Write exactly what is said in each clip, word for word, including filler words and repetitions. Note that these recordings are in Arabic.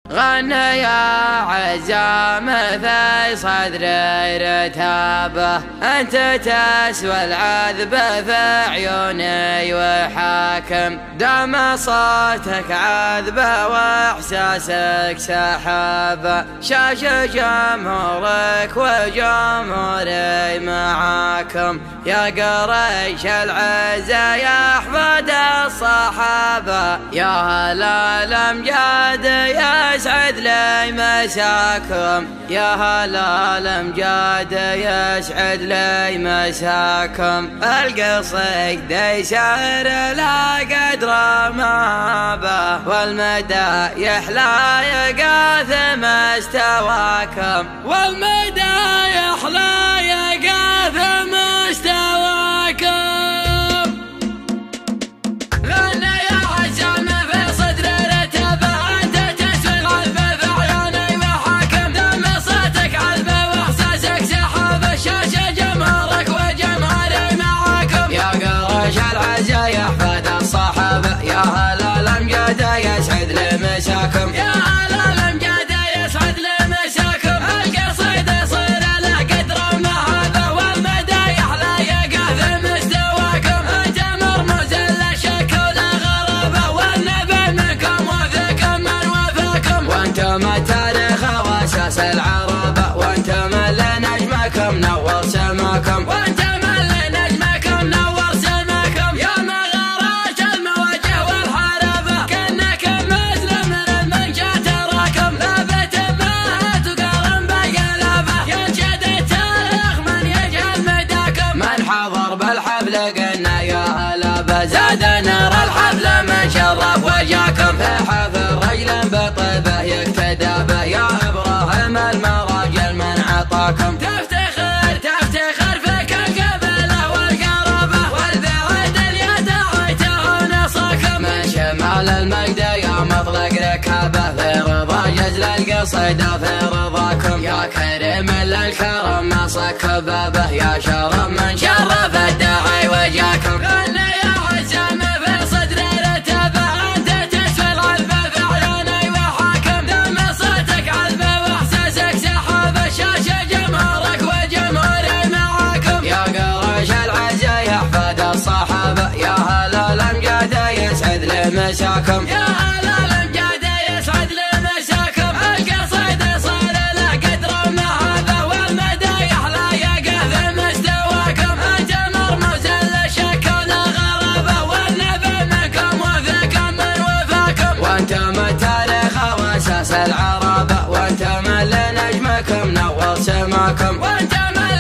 غنى يا عزام في صدري رتابه، أنت تسوى العذب في عيوني وحاكم، دام صوتك عذبه وإحساسك سحابه، شاش جمهورك وجمهوري معاكم، يا قريش العزة يا أحفاد الصحابة، يا هلا الأمجاد يسعد لي مساكم، يا هلا الأمجاد يسعد لي مساكم، القصيد يسير لا قدر ما به، والمدايح لا يقاثم استواكم، والمدايح لا يقاثم استواكم. يا أحفاد الصحابة يا هلا الأمجاد يسعد لمساكم، يا هلا الأمجاد يسعد لمساكم، القصيد يصير له قدر مهابة، والمدايح لا يقاثم استواكم، أنت مرموز للشك والغرابة، والنبي منكم وفيكم من وفاكم، وأنتم التاريخ وأساس العرابة، وأنتم اللي نجمكم نور سماكم، وأنتم زاد نار الحفل من شرف وجاكم، في حفل رجل بطيبه يقتدى به، يا ابراهيم المراجل من عطاكم، تفتخر تفتخر فيك القبله والقرابه، والبعد اللي دعيته نصاكم، من شمال المجد يا مطلق ركابه، في رضا جزل القصيد في رضاكم، يا كريم للكرم ما صك بابه، يا شرف من شرف الداعي وجاكم، مساكم، يا هلا الأمجاد يسعد لمساكم، القصيد يصير له قدر مهابة، والمدايح لا يقاثم استواكم، أنت مرموز للشك والغرابة، والنبي منكم وفيكم من وفاكم، وأنتم التاريخ وأساس العرابة، وأنتم اللي نجمكم نور سماكم، وأنتم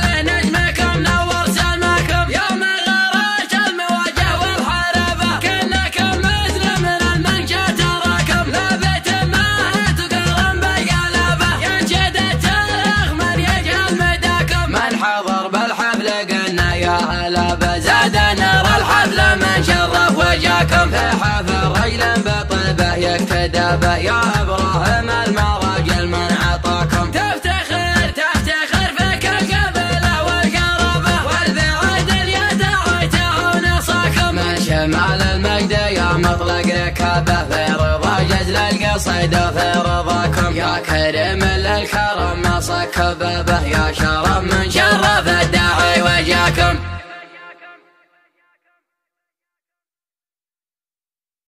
وجاكم، في حفل رجل بطيبه يقتدى به، يا ابراهيم المراجل من عطاكم، تفتخر تفتخر فيك القبله والقرابه، والبعد اللي دعيته نصاكم، من شمال المجد يا مطلق ركابه، في رضا جزل القصيد في رضاكم، يا كريم للكرم ما صك بابه، يا شرف من شرف الداعي وجاكم.